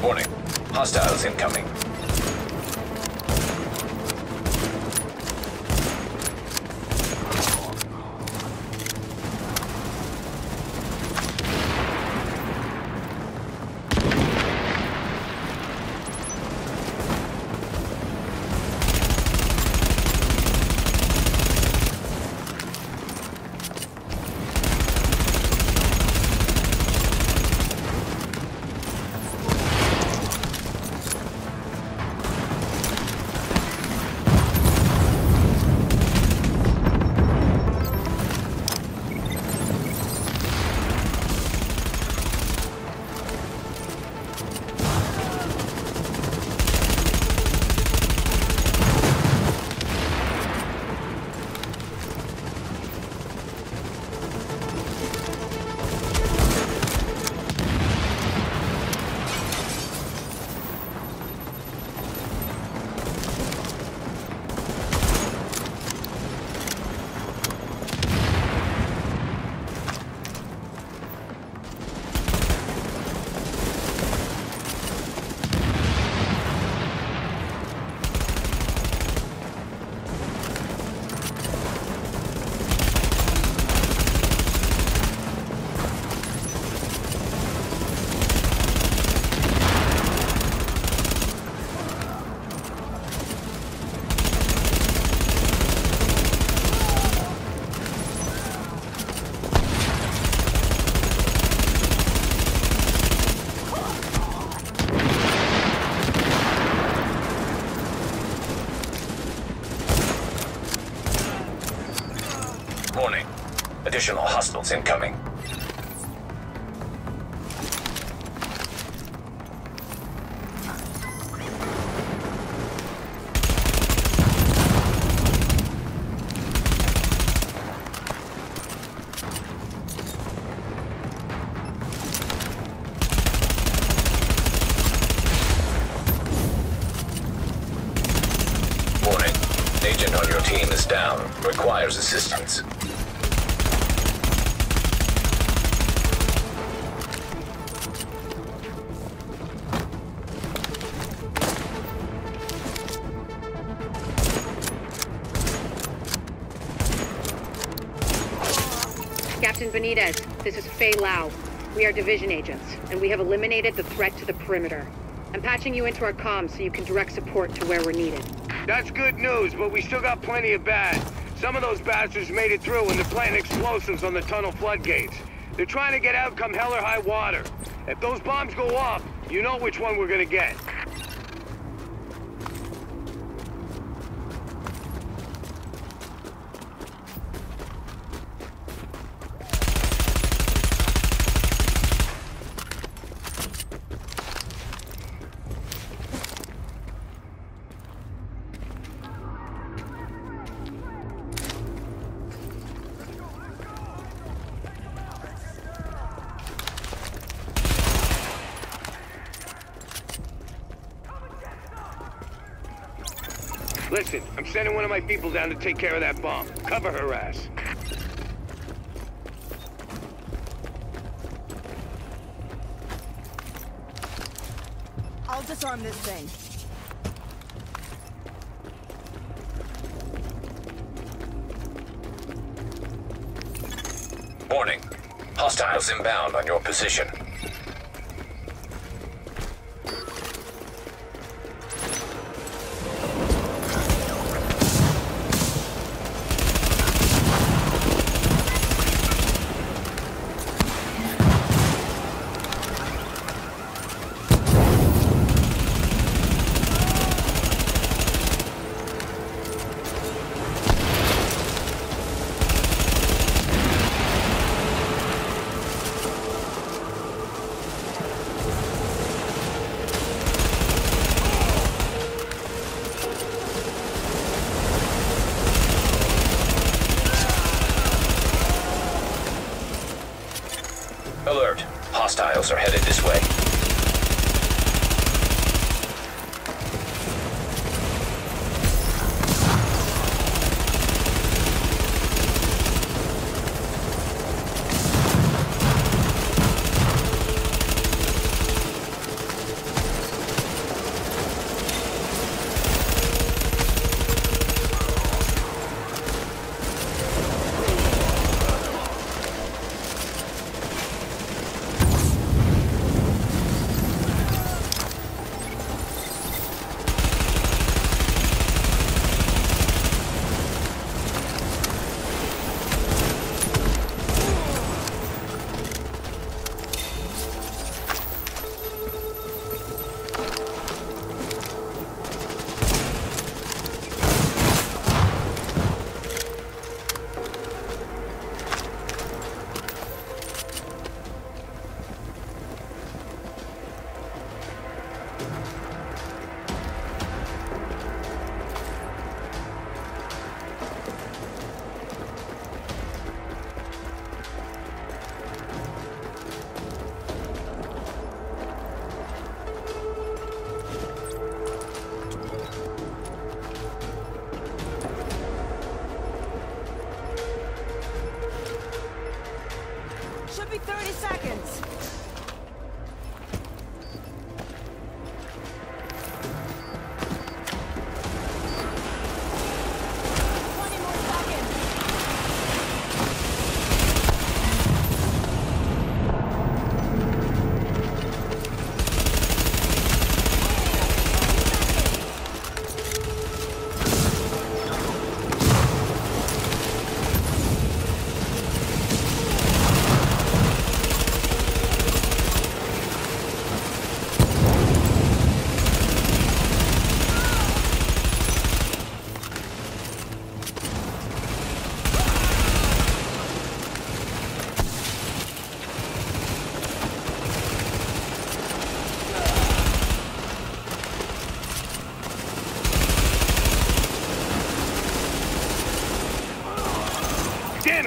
Warning. Hostiles incoming. Warning. Additional hostiles incoming. Warning. Agent on your team is down. Requires assistance. Captain Benitez, this is Fei Lau. We are division agents, and we have eliminated the threat to the perimeter. I'm patching you into our comms so you can direct support to where we're needed. That's good news, but we still got plenty of bad. Some of those bastards made it through and they're planting explosives on the tunnel floodgates. They're trying to get out come hell or high water. If those bombs go off, you know which one we're gonna get. Listen, I'm sending one of my people down to take care of that bomb. Cover her ass. I'll disarm this thing. Warning. Hostiles inbound on your position.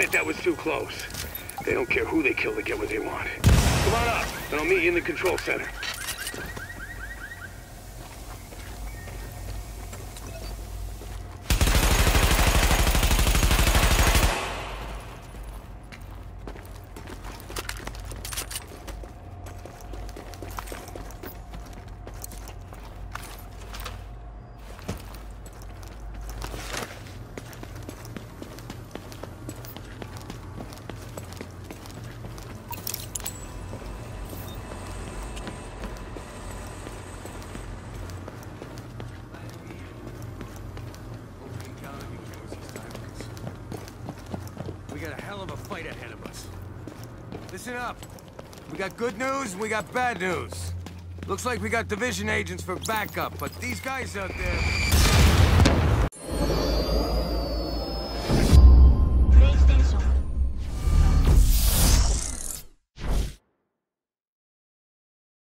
admit that was too close. They don't care who they kill to get what they want. Come on up, and I'll meet you in the control center. We got a hell of a fight ahead of us. Listen up. We got good news, we got bad news. Looks like we got division agents for backup, but these guys out there...